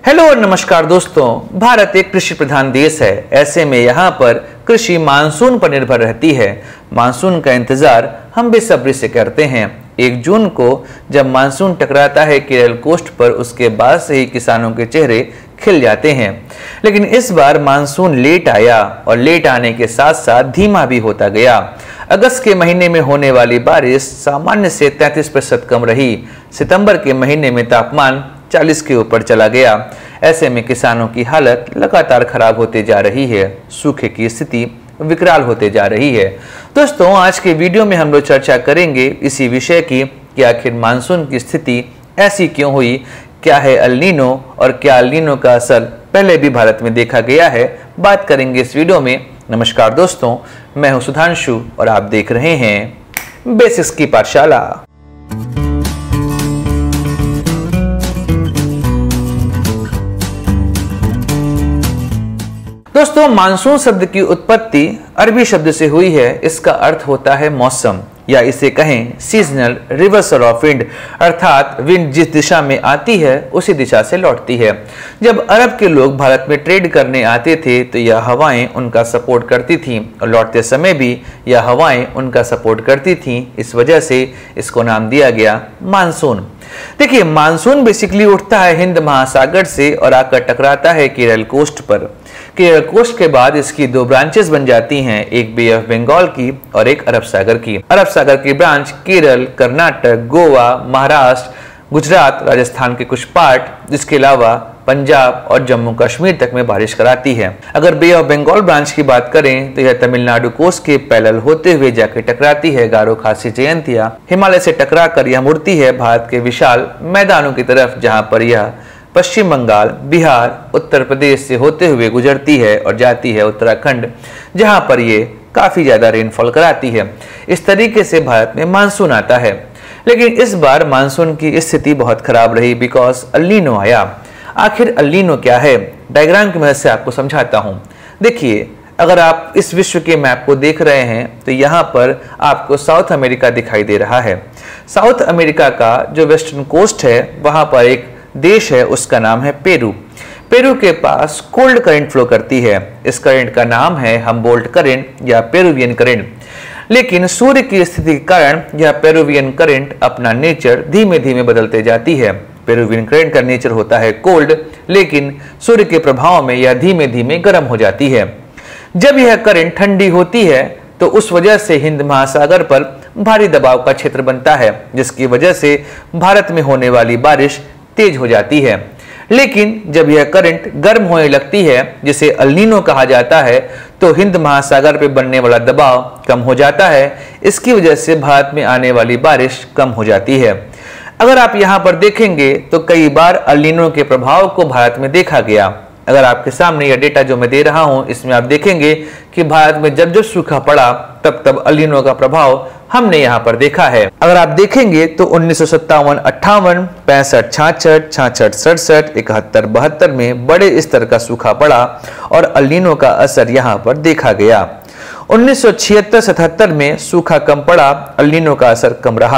Hello और नमस्कार दोस्तों। भारत एक कृषि प्रधान देश है। ऐसे में यहाँ पर कृषि मानसून पर निर्भर रहती है। मानसून का इंतजार हम बेसब्री से करते हैं। 1 जून को जब मानसून टकराता है केरल कोस्ट पर, उसके बाद से ही किसानों के चेहरे खिल जाते हैं। लेकिन इस बार मानसून लेट आया और लेट आने के साथ साथ धीमा भी होता गया। अगस्त के महीने में होने वाली बारिश सामान्य से 33% कम रही। सितंबर के महीने में तापमान 40 के ऊपर चला गया। ऐसे में किसानों की हालत लगातार खराब होते जा रही है। सूखे की स्थिति विकराल होते जा रही है। दोस्तों, आज के वीडियो में हम लोग चर्चा करेंगे इसी विषय की कि आखिर मानसून की स्थिति ऐसी क्यों हुई, क्या है एल नीनो और क्या एल नीनो का असर पहले भी भारत में देखा गया है, बात करेंगे इस वीडियो में। नमस्कार दोस्तों, मैं हूं सुधांशु और आप देख रहे हैं बेसिक्स की पाठशाला। दोस्तों, मानसून शब्द की उत्पत्ति अरबी शब्द से हुई है। इसका अर्थ होता है मौसम, या इसे कहें सीजनल रिवर्सल ऑफ विंड, अर्थात विंड जिस दिशा में आती है उसी दिशा से लौटती है। जब अरब के लोग भारत में ट्रेड करने आते थे तो यह हवाएं उनका सपोर्ट करती थीं और लौटते समय भी यह हवाएं उनका सपोर्ट करती थीं। इस वजह से इसको नाम दिया गया मानसून। देखिए, मानसून बेसिकली उठता है हिंद महासागर से और आकर टकराता है केरल कोस्ट पर। केरल कोस्ट के बाद इसकी 2 ब्रांचेस बन जाती हैं, एक बे ऑफ बंगाल की और एक अरब सागर की। अरब सागर की ब्रांच केरल, कर्नाटक, गोवा, महाराष्ट्र, गुजरात, राजस्थान के कुछ पार्ट, जिसके अलावा पंजाब और जम्मू कश्मीर तक में बारिश कराती है। अगर बे ऑफ बंगाल ब्रांच की बात करें तो यह तमिलनाडु कोस्ट के पैरेलल होते हुए जाकर टकराती है गारो खासी जयंतिया। हिमालय से टकराकर यह मुड़ती है भारत के विशाल मैदानों की तरफ, जहां पर यह पश्चिम बंगाल, बिहार, उत्तर प्रदेश से होते हुए गुजरती है और जाती है उत्तराखंड, जहां पर ये काफी ज्यादा रेनफॉल कराती है। इस तरीके से भारत में मानसून आता है। लेकिन इस बार मानसून की स्थिति बहुत खराब रही बिकॉज एल नीनो आया। आखिर एल नीनो क्या है, डायग्राम की मदद से आपको समझाता हूं। देखिए, अगर आप इस विश्व के मैप को देख रहे हैं तो यहाँ पर आपको साउथ अमेरिका दिखाई दे रहा है। साउथ अमेरिका का जो वेस्टर्न कोस्ट है, वहां पर एक देश है, उसका नाम है पेरू। पेरू के पास कोल्ड करंट फ्लो करती है। इस करंट का नाम है हम्बोल्ट करंट या पेरुवियन करंट। लेकिन सूर्य की स्थिति के कारण यह पेरुवियन करंट अपना नेचर धीमे धीमे बदलते जाती है। पेरुवियन करंट का नेचर होता है कोल्ड, लेकिन सूर्य के प्रभाव में यह धीमे धीमे गर्म हो जाती है। जब यह करंट ठंडी होती है तो उस वजह से हिंद महासागर पर भारी दबाव का क्षेत्र बनता है, जिसकी वजह से भारत में होने वाली बारिश तेज हो जाती है। लेकिन जब यह करंट गर्म होने लगती है, जिसे एल नीनो कहा जाता है, तो हिंद महासागर पर बनने वाला दबाव कम हो जाता है। इसकी वजह से भारत में आने वाली बारिश कम हो जाती है। अगर आप यहाँ पर देखेंगे तो कई बार एल नीनो के प्रभाव को भारत में देखा गया। अगर आपके सामने यह डेटा जो मैं दे रहा हूं, इसमें आप देखेंगे कि भारत में जब जब सूखा पड़ा तब तब एल नीनो का प्रभाव हमने यहाँ पर देखा है। अगर आप देखेंगे तो 1957, 58, 65, 66, 66, 67, 71, 72 में बड़े स्तर का सूखा पड़ा और एल नीनो का असर यहाँ पर देखा गया। 1976-77 में सूखा कम पड़ा, एल नीनो का असर कम रहा।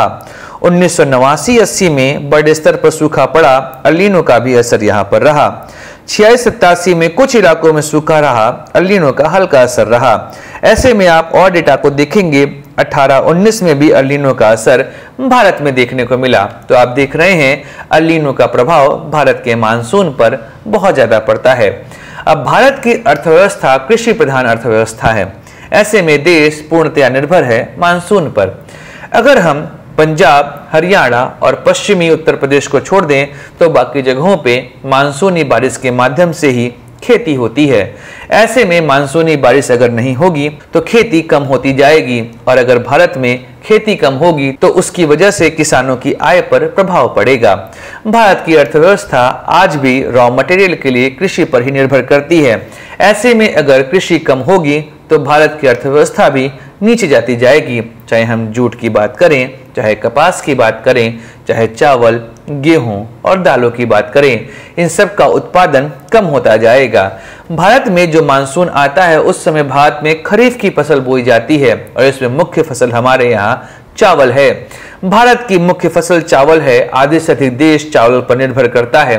1989-80 में बड़े स्तर पर सूखा पड़ा, एल नीनो का भी असर यहाँ पर रहा। 86-87 में कुछ इलाकों में सूखा रहा, एल नीनो का हल्का असर रहा। ऐसे में आप और डेटा को देखेंगे, 18-19 में भी एल नीनो का असर भारत में देखने को मिला। तो आप देख रहे हैं एल नीनो का प्रभाव भारत के मानसून पर बहुत ज्यादा पड़ता है। अब भारत की अर्थव्यवस्था कृषि प्रधान अर्थव्यवस्था है। ऐसे में देश पूर्णतया निर्भर है मानसून पर। अगर हम पंजाब, हरियाणा और पश्चिमी उत्तर प्रदेश को छोड़ दें तो बाकी जगहों पे मानसूनी बारिश के माध्यम से ही खेती होती है। ऐसे में मानसूनी बारिश अगर नहीं होगी तो खेती कम होती जाएगी, और अगर भारत में खेती कम होगी तो उसकी वजह से किसानों की आय पर प्रभाव पड़ेगा। भारत की अर्थव्यवस्था आज भी रॉ मटेरियल के लिए कृषि पर ही निर्भर करती है। ऐसे में अगर कृषि कम होगी तो भारत की अर्थव्यवस्था भी नीचे जाती जाएगी। चाहे हम जूट की बात करें, चाहे कपास की बात करें, चाहे चावल, गेहूं और दालों की बात करें, इन सब का उत्पादन कम होता जाएगा। भारत में जो मानसून आता है उस समय भारत में खरीफ की फसल बोई जाती है और इसमें मुख्य फसल हमारे यहाँ चावल है। भारत की मुख्य फसल चावल है। आधे से अधिक देश चावल पर निर्भर करता है।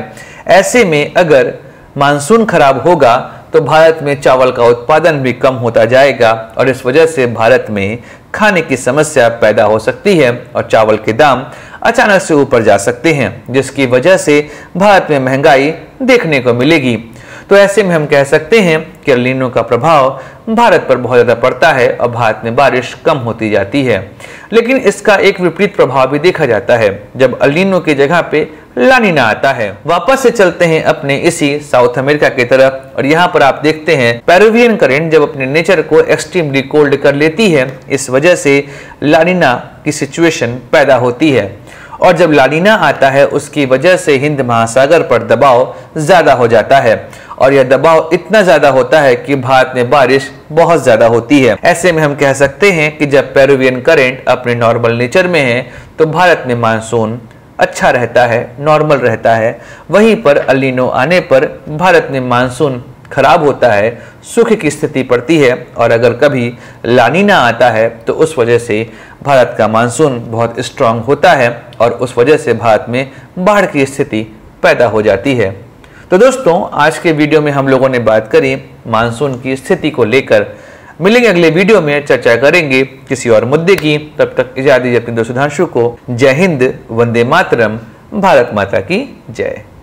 ऐसे में अगर मानसून खराब होगा तो भारत में चावल का उत्पादन भी कम होता जाएगा और इस वजह से भारत में खाने की समस्या पैदा हो सकती है और चावल के दाम अचानक से ऊपर जा सकते हैं, जिसकी वजह से भारत में महंगाई देखने को मिलेगी। तो ऐसे में हम कह सकते हैं कि एल नीनो का प्रभाव भारत पर बहुत ज्यादा पड़ता है और भारत में बारिश कम होती जाती है। लेकिन इसका एक विपरीत प्रभाव भी देखा जाता है जब एल नीनो की जगह पे ला नीना आता है। वापस से चलते हैं अपने इसी साउथ अमेरिका की तरफ और यहाँ पर आप देखते हैं पेरुवियन करंट जब अपने नेचर को एक्सट्रीमली कोल्ड कर लेती है, इस वजह से ला नीना की सिचुएशन पैदा होती है और जब ला नीना आता है उसकी वजह से हिंद महासागर पर दबाव ज्यादा हो जाता है और यह दबाव इतना ज्यादा होता है कि भारत में बारिश बहुत ज्यादा होती है। ऐसे में हम कह सकते हैं कि जब पेरुवियन करंट अपने नॉर्मल नेचर में है तो भारत में मानसून अच्छा रहता है, नॉर्मल रहता है। वहीं पर एल नीनो आने पर भारत में मानसून खराब होता है, सूखे की स्थिति पड़ती है और अगर कभी ला नीना आता है तो उस वजह से भारत का मानसून बहुत स्ट्रांग होता है और उस वजह से भारत में बाढ़ की स्थिति पैदा हो जाती है। तो दोस्तों, आज के वीडियो में हम लोगों ने बात करी मानसून की स्थिति को लेकर। मिलेंगे अगले वीडियो में, चर्चा करेंगे किसी और मुद्दे की। तब तक इजाजत दीजिए अपने दोस्त सुधांशु को। जय हिंद, वंदे मातरम, भारत माता की जय।